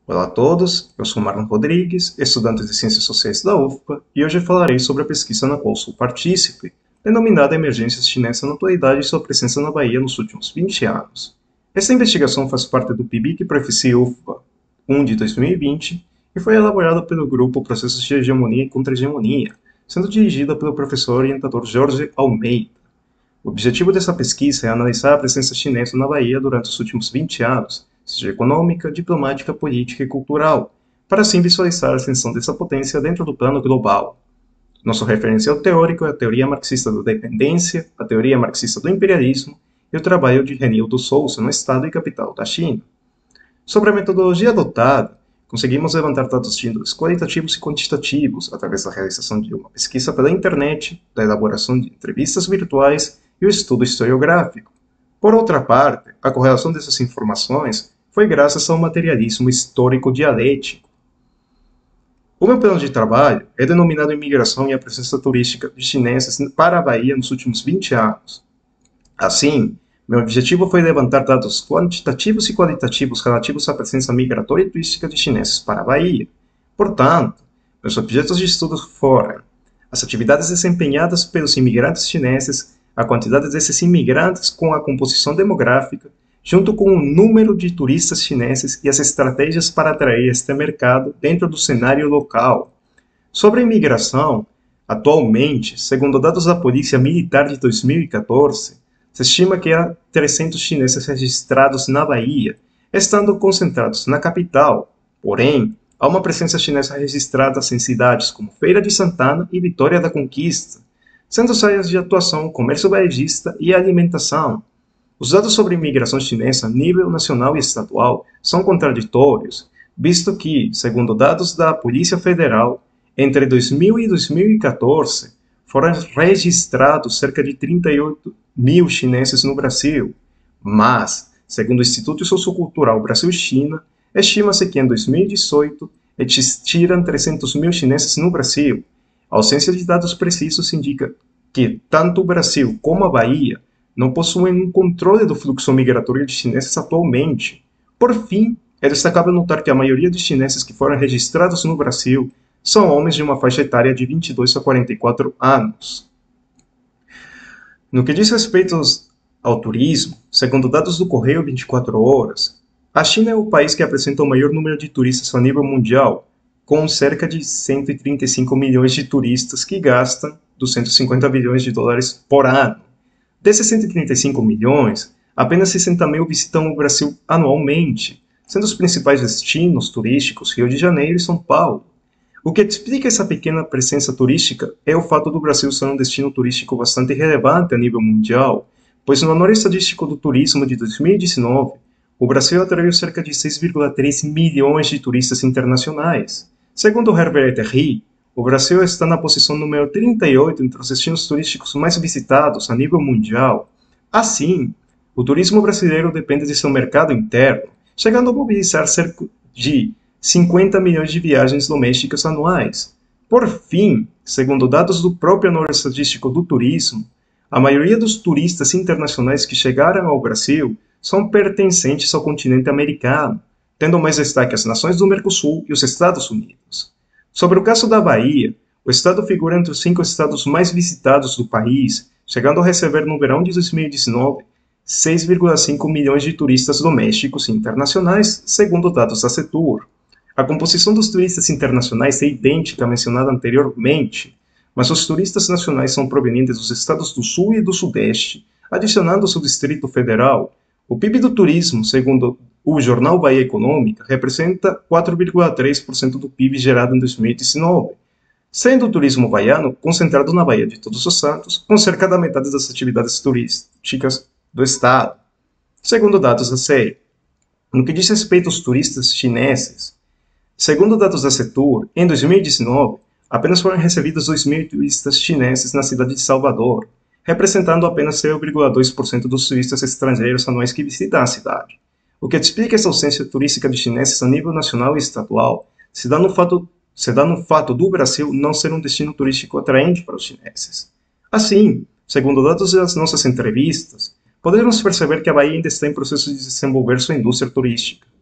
Olá a todos, eu sou Marlon Rodrigues, estudante de Ciências Sociais da UFPA, e hoje falarei sobre a pesquisa na qual sou partícipe, denominada Emergências Chinesas na Atualidade e sua presença na Bahia nos últimos 20 anos. Esta investigação faz parte do PIBIC Profici UFPA 1 de 2020 e foi elaborada pelo grupo Processos de Hegemonia e Contra-Hegemonia, sendo dirigida pelo professor orientador Jorge Almeida. O objetivo dessa pesquisa é analisar a presença chinesa na Bahia durante os últimos 20 anos, seja econômica, diplomática, política e cultural, para assim visualizar a ascensão dessa potência dentro do plano global. Nosso referencial teórico é a teoria marxista da dependência, a teoria marxista do imperialismo e o trabalho de Renildo Souza no Estado e Capital da China. Sobre a metodologia adotada, conseguimos levantar dados de índoles qualitativos e quantitativos através da realização de uma pesquisa pela internet, da elaboração de entrevistas virtuais e o estudo historiográfico. Por outra parte, a correlação dessas informações foi graças ao materialismo histórico dialético. O meu plano de trabalho é denominado Imigração e a Presença Turística de Chineses para a Bahia nos últimos 20 anos. Assim, meu objetivo foi levantar dados quantitativos e qualitativos relativos à presença migratória e turística de chineses para a Bahia. Portanto, meus objetos de estudo foram as atividades desempenhadas pelos imigrantes chineses, a quantidade desses imigrantes com a composição demográfica, junto com o número de turistas chineses e as estratégias para atrair este mercado dentro do cenário local. Sobre a imigração, atualmente, segundo dados da Polícia Militar de 2014, se estima que há 300 chineses registrados na Bahia, estando concentrados na capital. Porém, há uma presença chinesa registrada em cidades como Feira de Santana e Vitória da Conquista, sendo as áreas de atuação comércio varejista e alimentação. Os dados sobre imigração chinesa a nível nacional e estadual são contraditórios, visto que, segundo dados da Polícia Federal, entre 2000 e 2014, foram registrados cerca de 38 mil chineses no Brasil, mas, segundo o Instituto Sociocultural Brasil-China, estima-se que em 2018 existiram 300 mil chineses no Brasil. A ausência de dados precisos indica que tanto o Brasil como a Bahia não possuem um controle do fluxo migratório de chineses atualmente. Por fim, é destacável notar que a maioria dos chineses que foram registrados no Brasil são homens de uma faixa etária de 22 a 44 anos. No que diz respeito ao turismo, segundo dados do Correio 24 Horas, a China é o país que apresenta o maior número de turistas a nível mundial, com cerca de 135 milhões de turistas que gastam 250 bilhões de dólares por ano. Desses 135 milhões, apenas 60 mil visitam o Brasil anualmente, sendo os principais destinos turísticos Rio de Janeiro e São Paulo. O que explica essa pequena presença turística é o fato do Brasil ser um destino turístico bastante relevante a nível mundial, pois no Anuário Estatístico do Turismo de 2019, o Brasil atraiu cerca de 6,3 milhões de turistas internacionais. Segundo o Herbert Terry, o Brasil está na posição número 38 entre os destinos turísticos mais visitados a nível mundial. Assim, o turismo brasileiro depende de seu mercado interno, chegando a mobilizar cerca de 50 milhões de viagens domésticas anuais. Por fim, segundo dados do próprio Anuário Estatístico do Turismo, a maioria dos turistas internacionais que chegaram ao Brasil são pertencentes ao continente americano, tendo mais destaque as nações do Mercosul e os Estados Unidos. Sobre o caso da Bahia, o estado figura entre os 5 estados mais visitados do país, chegando a receber no verão de 2019 6,5 milhões de turistas domésticos e internacionais, segundo dados da Setur. A composição dos turistas internacionais é idêntica à mencionada anteriormente, mas os turistas nacionais são provenientes dos estados do Sul e do Sudeste, adicionando-se o Distrito Federal. O PIB do turismo, segundo o jornal Bahia Econômica, representa 4,3% do PIB gerado em 2019, sendo o turismo baiano concentrado na Baía de Todos os Santos, com cerca da metade das atividades turísticas do estado, segundo dados da SEI. No que diz respeito aos turistas chineses, segundo dados da Setur, em 2019, apenas foram recebidos 2.000 turistas chineses na cidade de Salvador, representando apenas 0,2% dos turistas estrangeiros anuais que visitam a cidade. O que explica essa ausência turística de chineses a nível nacional e estadual se dá no fato do Brasil não ser um destino turístico atraente para os chineses. Assim, segundo dados das nossas entrevistas, podemos perceber que a Bahia ainda está em processo de desenvolver sua indústria turística.